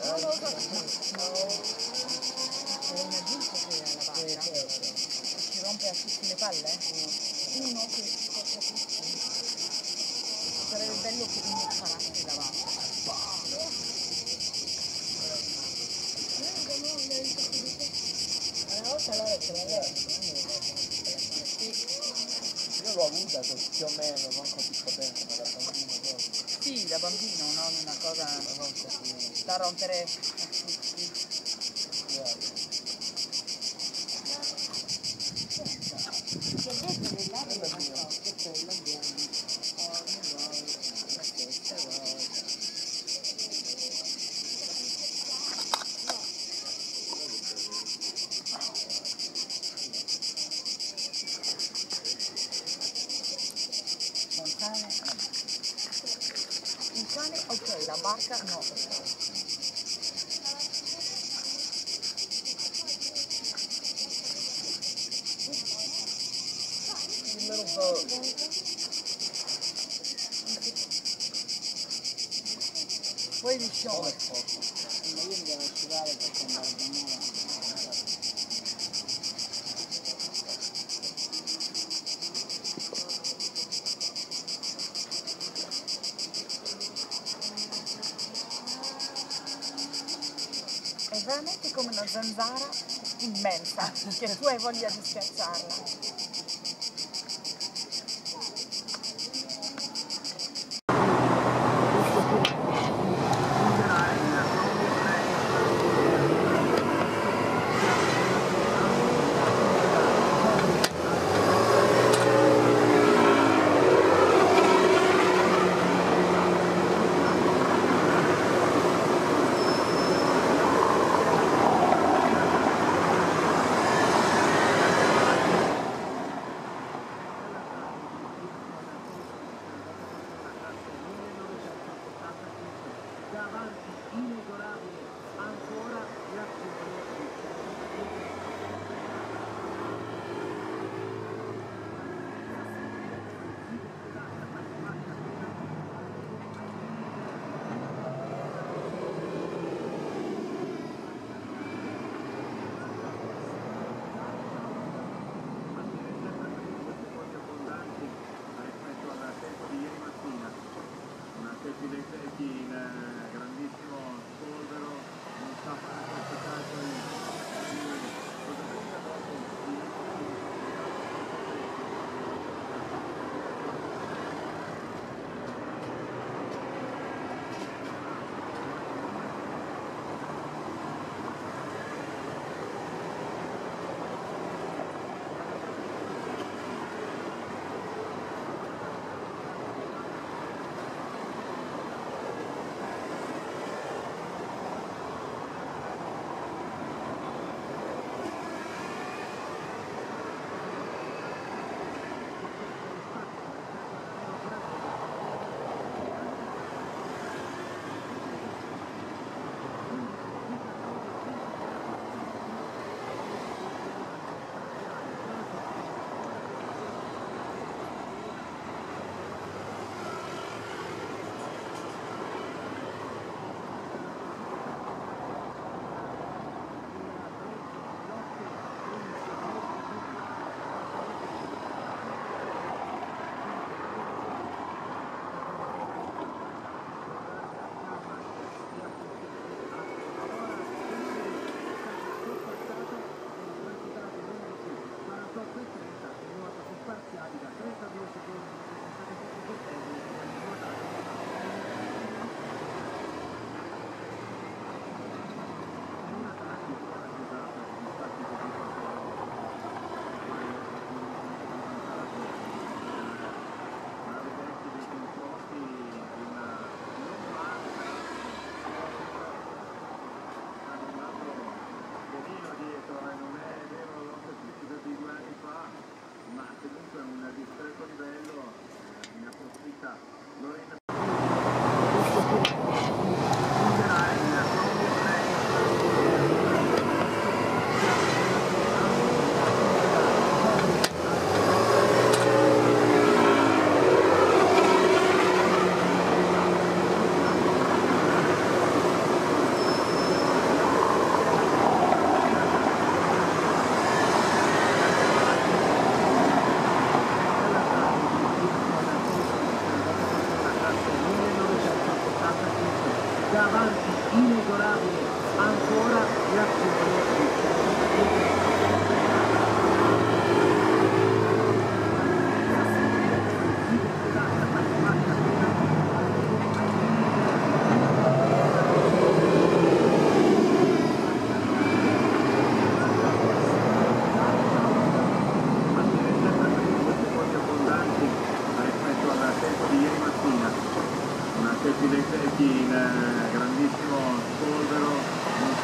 Non lo so, è una giunta che è la vacca. Ci rompe a tutte le palle? Uno che scotta tutti. Sarebbe bello che uno sparasse la vacca. Una volta allora ce l'aveva. Io l'ho avuta più o meno, non così potente, ma da bambino proprio. Sì, da bambino, non una cosa Non così. da rompere a tutti. Ti ho detto dell'aria è nascosto, quello abbiamo. Ogni volta la stessa cosa. Il cane ok, la barca no. Il little boat. Poi di show. Ma io mi devo asciugare perché andare a bagnare. È veramente come una zanzara immensa che tu hai voglia di schiacciarla.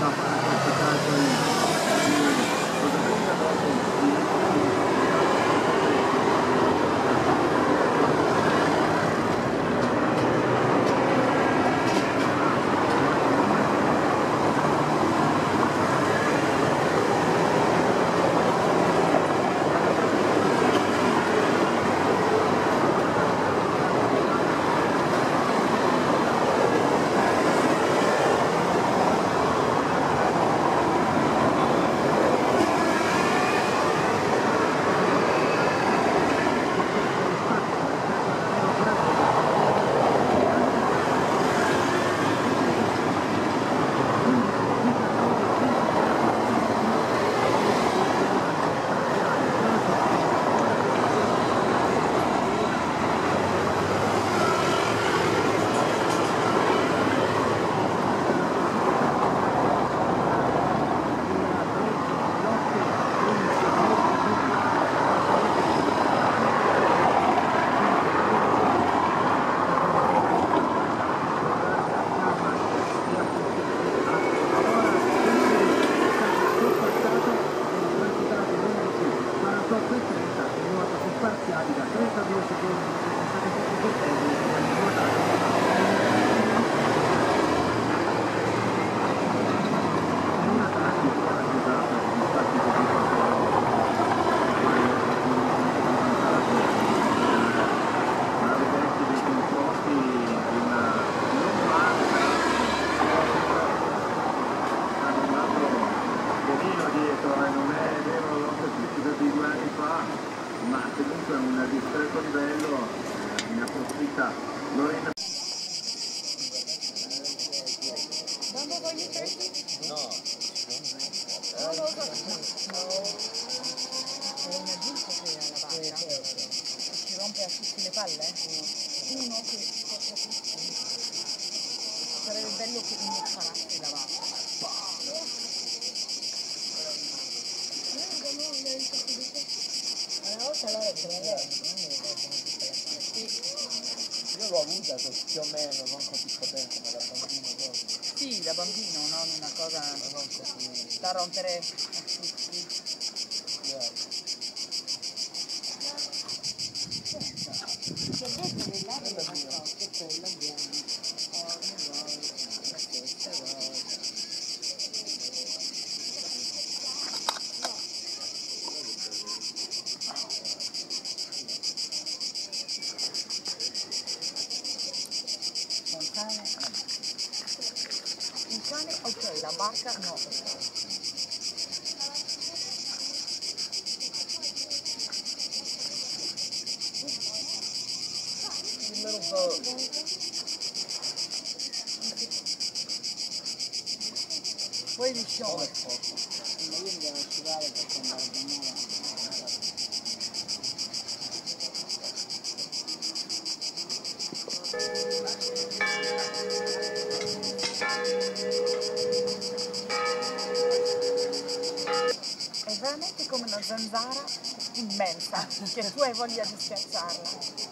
Ma comunque a un discreto livello ne approfitta. Quando voglio prendere? No. Non lo so. È una giunta che ha la vacca. Ci rompe a tutte le palle? Uno che porta tutti. Sarebbe bello che uno sparasse la vacca. Una volta allora ce Io l'ho avuta più o meno, non così potente, ma da bambino proprio. Sì, da bambino, non una cosa Non così. da rompere a tutti. Ti ho detto che l'aria è nascosta, quella bianca. Il cane ok, la barca no. Il little boat. Poi di scioglie. Ma io devo asciugare perché andare a bagnare. È veramente come una zanzara immensa che tu hai voglia di schiacciarla.